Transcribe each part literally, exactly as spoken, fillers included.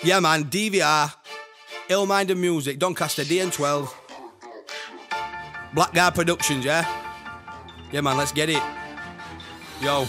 Yeah man, D V R, Ill-Minded Music, Doncaster, D N twelve. Blackguard Productions, yeah? Yeah man, let's get it. Yo.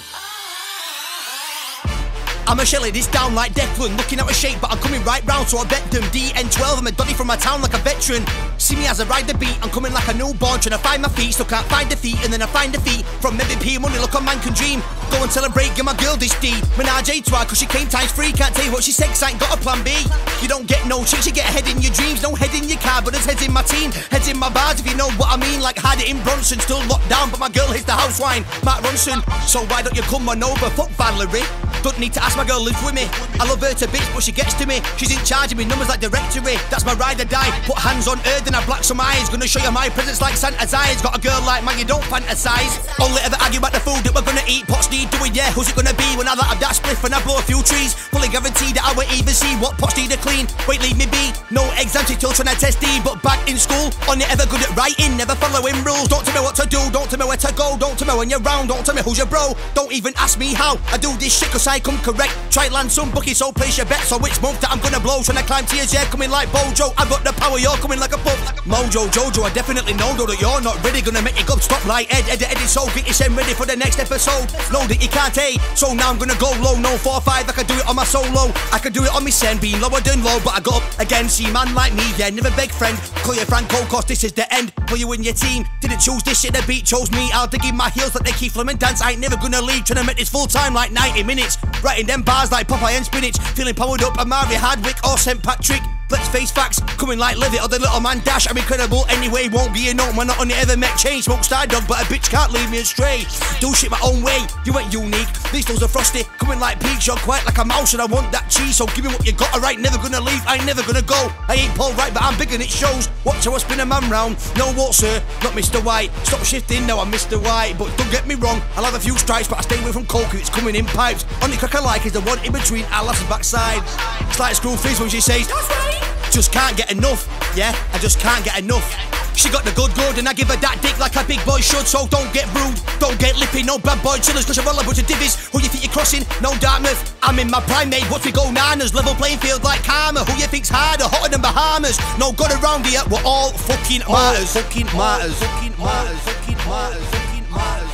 I'm a shelly this down like Declan, looking out of shape but I'm coming right round so I bet them. D N twelve, I'm a doddy from my town like a veteran. See me as I ride the beat, I'm coming like a newborn, trying to find my feet, so can't find defeat. And then I find defeat from M V P money, look a man can dream. Go and celebrate, give my girl this D. Menage a trois, cause she came times free. Can't tell you what she said, cause I ain't got a plan B. You don't get no chicks, you get ahead in your dreams. No head in your car, but there's heads in my team. Heads in my bars, if you know what I mean. Like had it in Bronson, still locked down, but my girl hits the house wine, Matt Ronson. So why don't you come on over, fuck Valerie. Don't need to ask, my girl lives with me. I love her to bits, but she gets to me. She's in charge of me, numbers like directory. That's my ride or die. Put hands on her, then I black some eyes. Gonna show you my presence like Santa's eyes. Got a girl like man, you don't fantasize. Only ever argue about the food that we're gonna eat. Pots need doing, yeah, who's it gonna be? When I have that spliff and I blow a few trees. Fully guaranteed that I won't even see what pots need to clean. Wait, leave me be. No exams till trying to test D. But back in school, only ever good at writing, never following rules. Don't tell me what to do, don't tell me where to go. Don't tell me when you're round, don't tell me who's your bro. Don't even ask me how I do this shit, cause I come correct. Try land some bookies, so place your bet. So which month that I'm gonna blow? Trying to climb tiers, yeah, coming like Bojo. I've got the power, you're coming like a puff. Mojo, Jojo, I definitely know though that you're not ready. Gonna make you go stop like Ed, Ed, Eddie. So get yourself ready for the next episode. Know that you can't, eh? So now I'm gonna go low, no four five. I can do it on my solo. I can do it on me sen, being lower than low. But I go up again, see man like me, yeah, never beg friend. Call you Franco, cause this is the end. For you and your team, didn't choose this shit, the beat chose me. I'll dig in my heels like they keep flimming dance. I ain't never gonna leave, trying to make this full time like ninety minutes. Writing them bars like Popeye and spinach. Feeling powered up, Amari Hardwick or Saint Patrick. Let's face facts, coming like Live It or the Little Man Dash. I'm incredible anyway, won't be a note. Man, not only ever met change. Smoke star dog, but a bitch can't leave me astray. Do shit my own way, you ain't unique. These toes are frosty, coming like peaks. You're quiet like a mouse and I want that cheese. So give me what you got, alright, never gonna leave, I ain't never gonna go. I ain't Paul Wright, but I'm big and it shows. Watch how I spin a man round. No what, sir, not Mister White. Stop shifting, now I'm Mister White. But don't get me wrong, I'll have a few stripes, but I stay away from coke if it's coming in pipes. Only crack I like is the one in between Alice's backside. It's like Screw Fizz when she says, that's right. Just can't get enough, yeah, I just can't get enough. She got the good good and I give her that dick like a big boy should. So don't get rude, don't get lippy, no bad boy chillers, cause you're all a bunch of divvies. Who you think you're crossing? No Dartmouth, I'm in my prime mate, watch we go nanas. Level playing field like Karma, who you think's harder, hotter than Bahamas? No God around here, we're all fucking martyrs. Fucking martyrs, fucking martyrs, fucking martyrs, fucking martyrs.